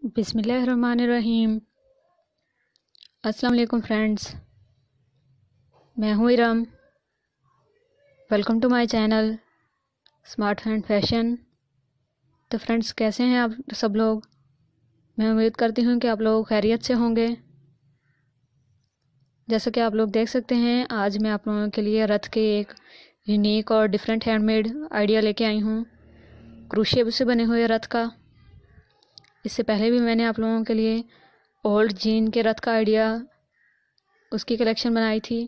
बिस्मिल्लाहिर्रहमानिर्रहीम। अस्सलाम वालेकुम फ्रेंड्स, मैं हूँ Iram. Welcome to my channel smart hand fashion. तो फ्रेंड्स, कैसे हैं आप सब लोग? मैं उम्मीद करती हूँ कि आप लोग खैरियत से होंगे। जैसा कि आप लोग देख सकते हैं, आज मैं आप लोगों के लिए रथ के एक यूनिक और डिफरेंट हैंडमेड आइडिया लेके आई हूँ, क्रोशे से बने हुए रथ का। इससे पहले भी मैंने आप लोगों के लिए ओल्ड जीन के रथ का आइडिया, उसकी कलेक्शन बनाई थी।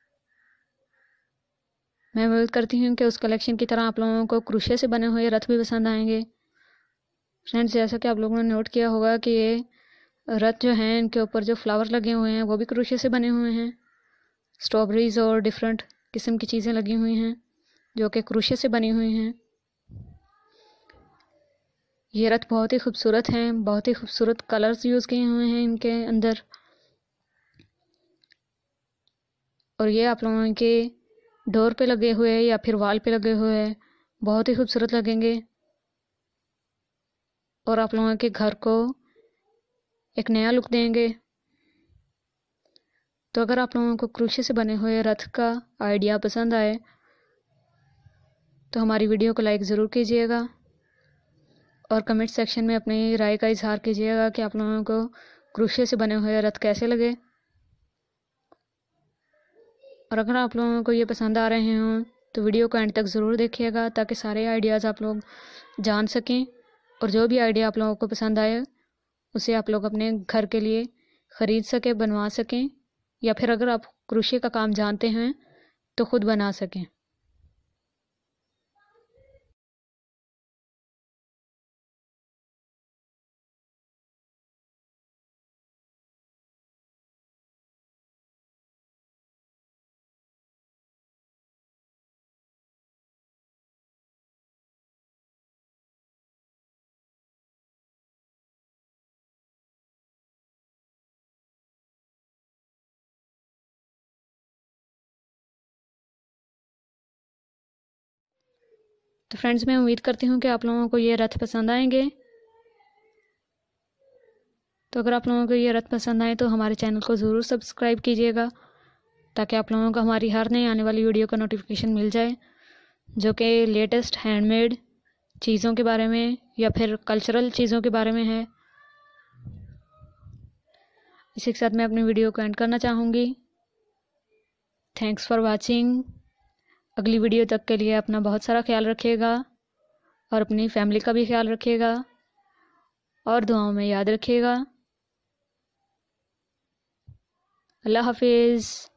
मैं उम्मीद करती हूँ कि उस कलेक्शन की तरह आप लोगों को क्रोशे से बने हुए रथ भी पसंद आएंगे। फ्रेंड्स, जैसा कि आप लोगों ने नोट किया होगा कि ये रथ जो हैं, इनके ऊपर जो फ्लावर लगे हुए हैं वो भी क्रोशे से बने हुए हैं। स्ट्रॉबेरीज और डिफरेंट किस्म की चीज़ें लगी हुई हैं जो कि क्रोशे से बनी हुई हैं। ये रथ बहुत ही खूबसूरत हैं, बहुत ही खूबसूरत कलर्स यूज़ किए हुए हैं इनके अंदर। और ये आप लोगों के डोर पे लगे हुए या फिर वॉल पे लगे हुए बहुत ही खूबसूरत लगेंगे और आप लोगों के घर को एक नया लुक देंगे। तो अगर आप लोगों को क्रोशे से बने हुए रथ का आइडिया पसंद आए तो हमारी वीडियो को लाइक ज़रूर कीजिएगा और कमेंट सेक्शन में अपनी राय का इजहार कीजिएगा कि आप लोगों को क्रोशे से बने हुए रथ कैसे लगे। और अगर आप लोगों को ये पसंद आ रहे हों तो वीडियो को एंड तक ज़रूर देखिएगा ताकि सारे आइडियाज़ आप लोग जान सकें और जो भी आइडिया आप लोगों को पसंद आए उसे आप लोग अपने घर के लिए ख़रीद सकें, बनवा सकें, या फिर अगर आप क्रोशे का काम जानते हैं तो ख़ुद बना सकें। तो फ्रेंड्स, मैं उम्मीद करती हूँ कि आप लोगों को ये रथ पसंद आएंगे। तो अगर आप लोगों को ये रथ पसंद आए तो हमारे चैनल को ज़रूर सब्सक्राइब कीजिएगा ताकि आप लोगों को हमारी हर नई आने वाली वीडियो का नोटिफिकेशन मिल जाए, जो कि लेटेस्ट हैंडमेड चीज़ों के बारे में या फिर कल्चरल चीज़ों के बारे में है। इसी के साथ मैं अपनी वीडियो को एंड करना चाहूँगी। Thanks for watching. अगली वीडियो तक के लिए अपना बहुत सारा ख्याल रखिएगा और अपनी फैमिली का भी ख्याल रखिएगा और दुआओं में याद रखिएगा। अल्लाह हाफिज़।